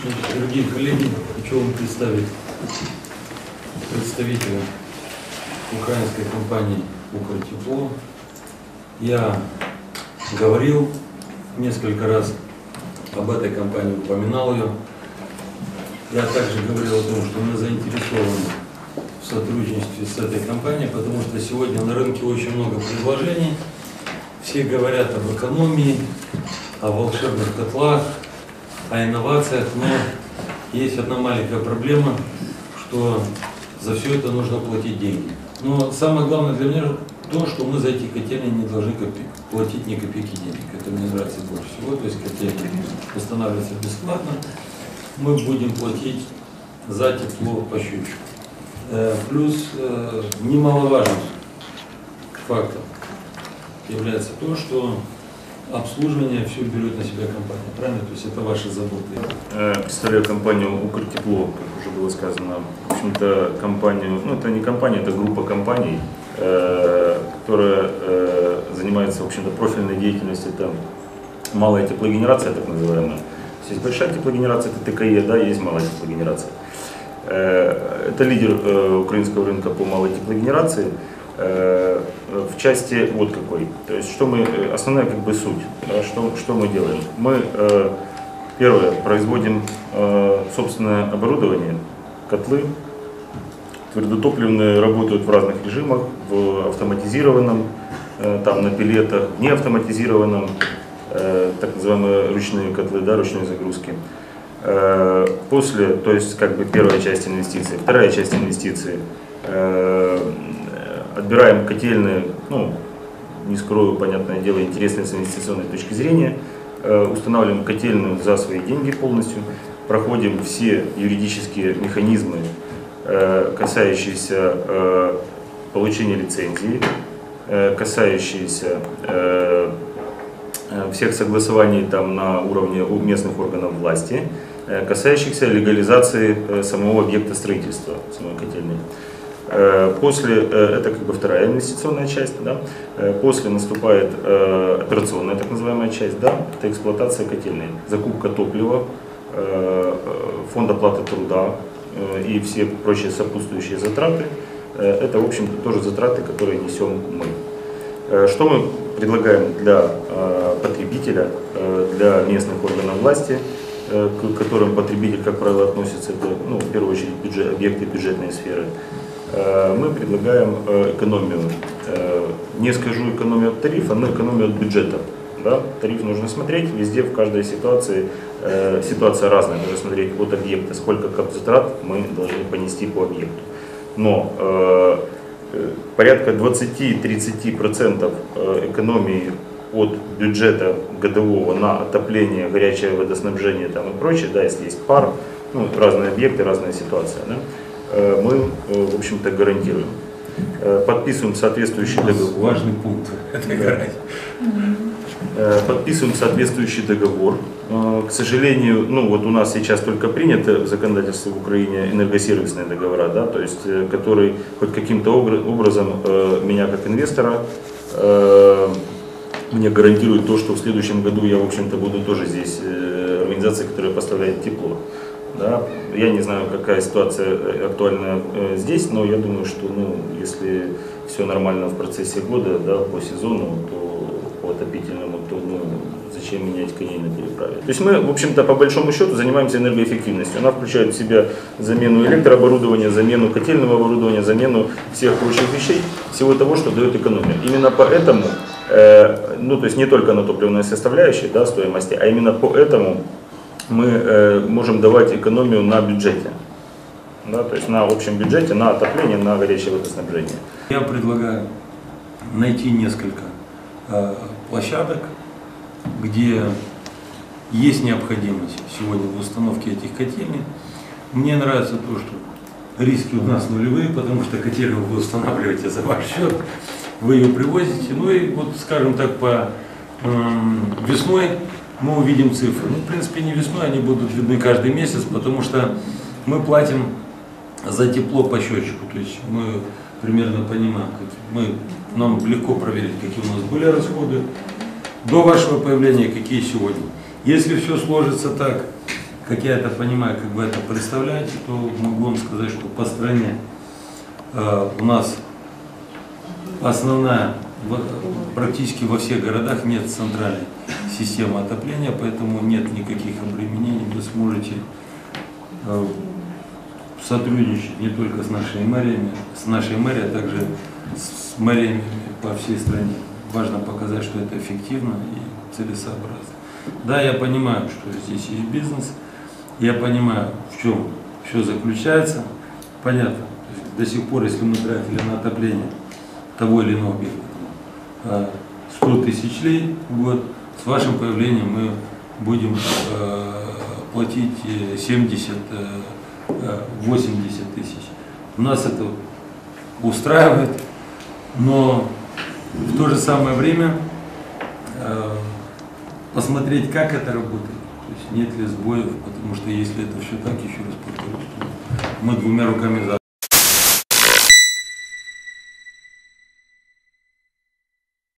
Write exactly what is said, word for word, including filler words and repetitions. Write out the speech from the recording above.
Дорогие коллеги, хочу вам представить представителя украинской компании «Укртепло». Я говорил несколько раз об этой компании, упоминал ее. Я также говорил о том, что мы заинтересованы в сотрудничестве с этой компанией, потому что сегодня на рынке очень много предложений. Все говорят об экономии, о волшебных котлах, о инновациях, но есть одна маленькая проблема, что за все это нужно платить деньги. Но самое главное для меня то, что мы за эти котельные не должны платить ни копейки денег. Это мне нравится больше всего. То есть котельные устанавливаются бесплатно. Мы будем платить за тепло по счетчику. Плюс немаловажным фактом является то, что обслуживание все берет на себя компания, правильно? То есть это ваши заботы. Представляю компанию «Укртепло», как уже было сказано. В общем-то, компанию, ну это не компания, это группа компаний, э, которая э, занимается, в общем-то, профильной деятельностью. Это малая теплогенерация, так называемая. Есть большая теплогенерация, это ТКЕ, да, есть малая теплогенерация. Э, это лидер э, украинского рынка по малой теплогенерации. В части вот какой, то есть что мы, основная как бы суть, да, что, что мы делаем. Мы, первое, производим собственное оборудование, котлы, твердотопливные работают в разных режимах, в автоматизированном, там на пилетах, не автоматизированном, так называемые ручные котлы, да, ручной загрузки. После, то есть как бы первая часть инвестиций, вторая часть инвестиций. Отбираем котельные, ну, не скрою, понятное дело, интересные с инвестиционной точки зрения, э, устанавливаем котельную за свои деньги полностью, проходим все юридические механизмы, э, касающиеся э, получения лицензии, э, касающиеся э, всех согласований там, на уровне местных органов власти, э, касающихся легализации э, самого объекта строительства, самой котельной. После, это как бы вторая инвестиционная часть, да? После наступает э, операционная так называемая часть, да? Это эксплуатация котельной, закупка топлива, э, фонд оплаты труда э, и все прочие сопутствующие затраты. Э, это, в общем-то, тоже затраты, которые несем мы. Э, что мы предлагаем для э, потребителя, э, для местных органов власти, э, к которым потребитель, как правило, относится, это, ну, в первую очередь, бюджет, объекты бюджетной сферы. Мы предлагаем экономию, не скажу экономию от тарифа, но экономию от бюджета. Да? Тариф нужно смотреть везде, в каждой ситуации, ситуация разная, нужно смотреть от объекта, сколько затрат мы должны понести по объекту. Но порядка двадцать-тридцать процентов экономии от бюджета годового на отопление, горячее водоснабжение там, и прочее, да, если есть пар, ну, разные объекты, разная ситуация. Да? Мы, в общем-то, гарантируем. Подписываем соответствующий договор. Важный пункт. Это гарантия. Подписываем соответствующий договор. К сожалению, ну вот у нас сейчас только принято в законодательстве в Украине энергосервисные договора, да, то есть, который хоть каким-то образом меня как инвестора мне гарантирует то, что в следующем году я, в общем-то, буду тоже здесь организацией, которая поставляет тепло. Да, я не знаю, какая ситуация актуальна э, здесь, но я думаю, что, ну, если все нормально в процессе года, да, по сезону, то по отопительному, то, ну, зачем менять коней на переправе. То есть мы, в общем-то, по большому счету занимаемся энергоэффективностью. Она включает в себя замену электрооборудования, замену котельного оборудования, замену всех прочих вещей, всего того, что дает экономию. Именно поэтому, э, ну, то есть не только на топливной составляющей, да, стоимости, а именно поэтому мы э, можем давать экономию на бюджете, да, то есть на общем бюджете, на отопление, на горячее водоснабжение. Я предлагаю найти несколько э, площадок, где есть необходимость сегодня в установке этих котельных. Мне нравится то, что риски у нас нулевые, потому что котельную вы устанавливаете за ваш счет, вы ее привозите, ну и вот, скажем так, по э, весной мы увидим цифры. Ну, в принципе, не весной, они будут видны каждый месяц, потому что мы платим за тепло по счетчику. То есть мы примерно понимаем, как мы, нам легко проверить, какие у нас были расходы до вашего появления, какие сегодня. Если все сложится так, как я это понимаю, как вы это представляете, то могу вам сказать, что по стране э, у нас основная, в, практически во всех городах нет центральной системы отопления, поэтому нет никаких обременений, вы сможете э, сотрудничать не только с нашими мэриями, с нашей мэрией, а также с мэриями по всей стране. Важно показать, что это эффективно и целесообразно. Да, я понимаю, что здесь есть бизнес, я понимаю, в чем все заключается. Понятно, то есть до сих пор, если мы тратили на отопление того или иного объекта сто тысяч лей в год, с вашим появлением мы будем э, платить семьдесят-восемьдесят тысяч. Нас это устраивает, но в то же самое время э, посмотреть, как это работает, то есть нет ли сбоев, потому что если это все так, еще раз повторюсь, мы двумя руками за.